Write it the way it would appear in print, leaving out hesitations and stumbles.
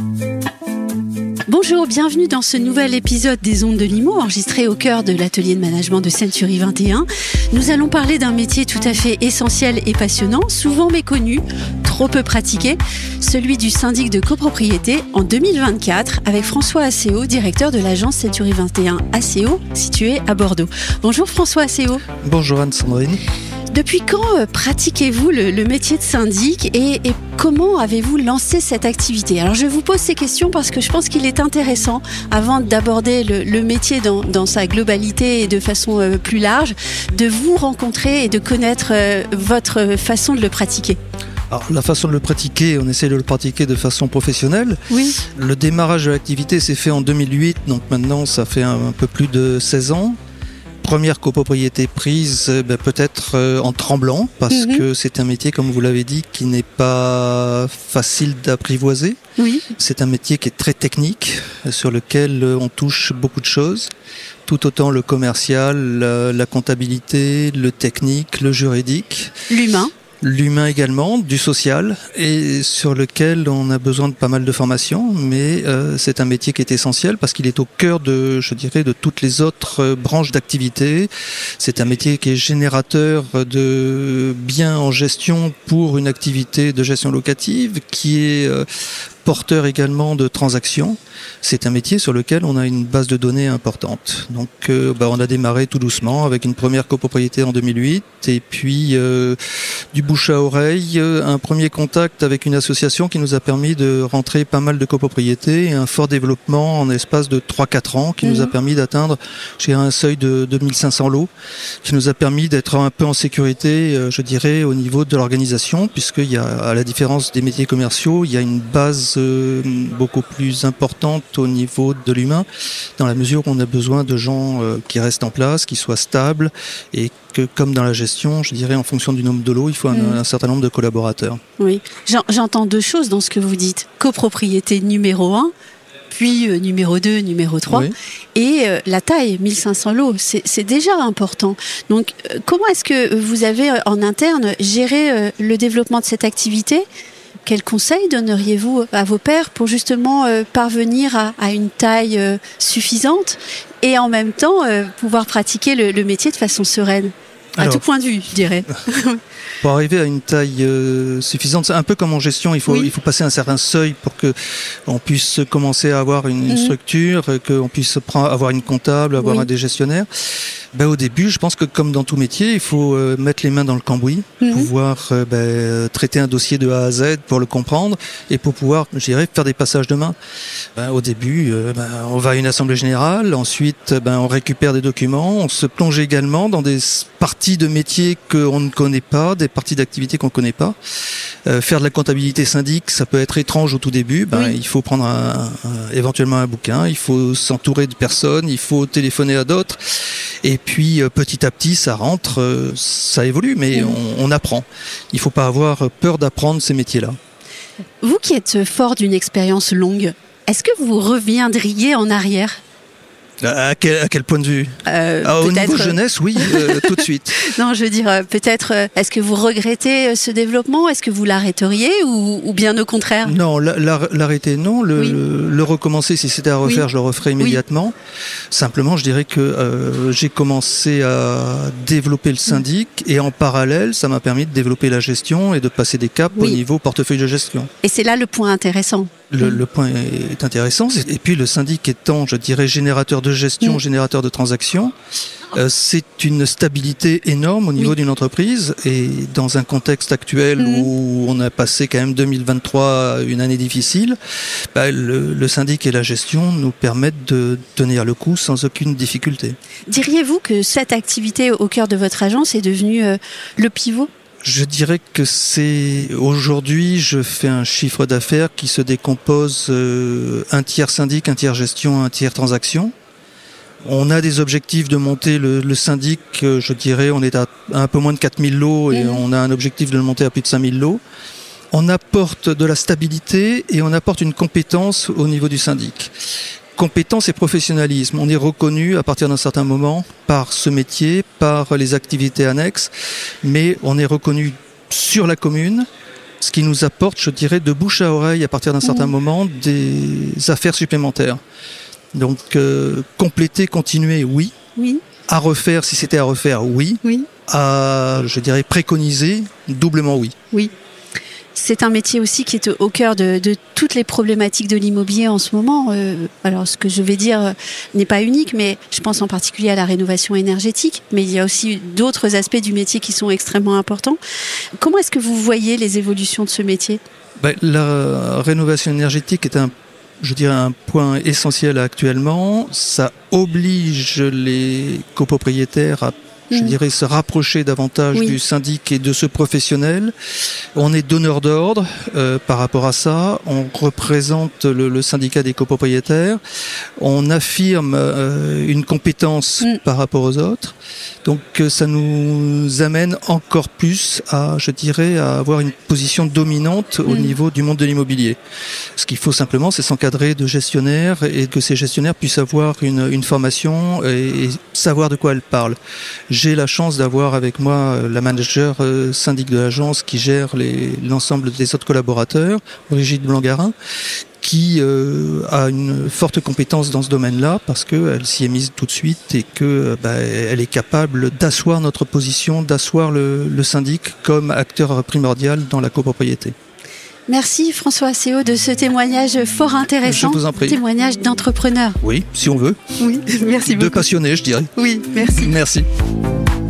Bonjour, bienvenue dans ce nouvel épisode des Ondes de Limo, enregistré au cœur de l'atelier de management de Century 21. Nous allons parler d'un métier tout à fait essentiel et passionnant, souvent méconnu, trop peu pratiqué, celui du syndic de copropriété en 2024, avec François Asseo, directeur de l'agence Century 21 Asseo, située à Bordeaux. Bonjour François Asseo. Bonjour Anne-Sandrine. Depuis quand pratiquez-vous le métier de syndic et comment avez-vous lancé cette activité ? Alors je vous pose ces questions parce que je pense qu'il est intéressant, avant d'aborder le métier dans sa globalité et de façon plus large, de vous rencontrer et de connaître votre façon de le pratiquer. Alors, la façon de le pratiquer, on essaie de le pratiquer de façon professionnelle. Oui. Le démarrage de l'activité s'est fait en 2008, donc maintenant ça fait un peu plus de 16 ans. Première copropriété prise, peut-être en tremblant, parce que c'est un métier, comme vous l'avez dit, qui n'est pas facile d'apprivoiser. Oui. C'est un métier qui est très technique, sur lequel on touche beaucoup de choses, tout autant le commercial, la comptabilité, le technique, le juridique. L'humain également, du social, et sur lequel on a besoin de pas mal de formation, mais c'est un métier qui est essentiel parce qu'il est au cœur de toutes les autres branches d'activité. C'est un métier qui est générateur de biens en gestion pour une activité de gestion locative, qui est porteur également de transactions. C'est un métier sur lequel on a une base de données importante. Donc on a démarré tout doucement avec une première copropriété en 2008 et puis du bouche à oreille, un premier contact avec une association qui nous a permis de rentrer pas mal de copropriétés et un fort développement en espace de 3-4 ans qui nous a permis d'atteindre un seuil de 2500 lots, qui nous a permis d'être un peu en sécurité, au niveau de l'organisation, puisqu'il y a, à la différence des métiers commerciaux, il y a une base beaucoup plus importante au niveau de l'humain, dans la mesure où on a besoin de gens qui restent en place, qui soient stables, et que, comme dans la gestion, en fonction du nombre de lots, il faut un certain nombre de collaborateurs. Oui, j'entends deux choses dans ce que vous dites. Copropriété numéro 1, puis numéro 2, numéro 3, oui. Et la taille, 1500 lots, c'est déjà important. Donc, comment est-ce que vous avez en interne géré le développement de cette activité ? Quels conseils donneriez-vous à vos pairs pour justement parvenir à une taille suffisante et en même temps pouvoir pratiquer le métier de façon sereine ? À tout point de vue, je dirais. Pour arriver à une taille suffisante, c'est un peu comme en gestion, il faut passer un certain seuil pour que on puisse commencer à avoir une structure, qu'on puisse avoir une comptable, avoir des gestionnaires. Au début, je pense que comme dans tout métier, il faut mettre les mains dans le cambouis, pouvoir traiter un dossier de A à Z pour le comprendre et pour pouvoir, faire des passages de main. Au début, on va à une assemblée générale, ensuite on récupère des documents, on se plonge également dans des parties de métiers qu'on ne connaît pas, des parties d'activité qu'on ne connaît pas. Faire de la comptabilité syndic, ça peut être étrange au tout début. Il faut prendre éventuellement un bouquin, il faut s'entourer de personnes, il faut téléphoner à d'autres. Et puis petit à petit, ça rentre, ça évolue, mais on apprend. Il ne faut pas avoir peur d'apprendre ces métiers-là. Vous qui êtes fort d'une expérience longue, est-ce que vous reviendriez en arrière ? À quel point de vue ? Au niveau jeunesse, oui, tout de suite. Non, je veux dire, peut-être, est-ce que vous regrettez ce développement ? Est-ce que vous l'arrêteriez ou bien au contraire ? Non, l'arrêter, non. Le recommencer, si c'était à refaire, je le referais immédiatement. Simplement, je dirais que j'ai commencé à développer le syndic et en parallèle, ça m'a permis de développer la gestion et de passer des caps au niveau portefeuille de gestion. Et c'est là le point intéressant. Le point est intéressant. Et puis le syndic étant, générateur de gestion, générateur de transactions, c'est une stabilité énorme au niveau d'une entreprise. Et dans un contexte actuel où on a passé quand même 2023 une année difficile, le syndic et la gestion nous permettent de tenir le coup sans aucune difficulté. Diriez-vous que cette activité au cœur de votre agence est devenue le pivot ? Je dirais que aujourd'hui, je fais un chiffre d'affaires qui se décompose un tiers syndic, un tiers gestion, un tiers transaction. On a des objectifs de monter le syndic, on est à un peu moins de 4000 lots et on a un objectif de le monter à plus de 5000 lots. On apporte de la stabilité et on apporte une compétence au niveau du syndic. Compétence et professionnalisme. On est reconnu à partir d'un certain moment par ce métier, par les activités annexes, mais on est reconnu sur la commune ce qui nous apporte, je dirais, de bouche à oreille à partir d'un certain moment des affaires supplémentaires. Donc compléter, continuer, oui. Oui. À refaire, si c'était à refaire, oui. Oui. À, je dirais, préconiser, doublement oui. Oui. C'est un métier aussi qui est au cœur de toutes les problématiques de l'immobilier en ce moment. Alors, ce que je vais dire n'est pas unique, mais je pense en particulier à la rénovation énergétique. Mais il y a aussi d'autres aspects du métier qui sont extrêmement importants. Comment est-ce que vous voyez les évolutions de ce métier ? La rénovation énergétique est un point essentiel actuellement. Ça oblige les copropriétaires à se rapprocher davantage du syndic et de ce professionnel. On est donneur d'ordre par rapport à ça. On représente le syndicat des copropriétaires. On affirme une compétence par rapport aux autres. Donc ça nous amène encore plus à avoir une position dominante au niveau du monde de l'immobilier. Ce qu'il faut simplement, c'est s'encadrer de gestionnaires et que ces gestionnaires puissent avoir une formation et savoir de quoi elles parlent. J'ai la chance d'avoir avec moi la manager syndic de l'agence qui gère l'ensemble des autres collaborateurs, Brigitte Blangarin, qui a une forte compétence dans ce domaine-là parce qu'elle s'y est mise tout de suite et qu'elle est capable d'asseoir notre position, d'asseoir le syndic comme acteur primordial dans la copropriété. Merci François Asseo de ce témoignage fort intéressant. Je vous en prie. Témoignage d'entrepreneur. Oui, si on veut. Oui, merci beaucoup. De passionné, je dirais. Oui, merci. Merci.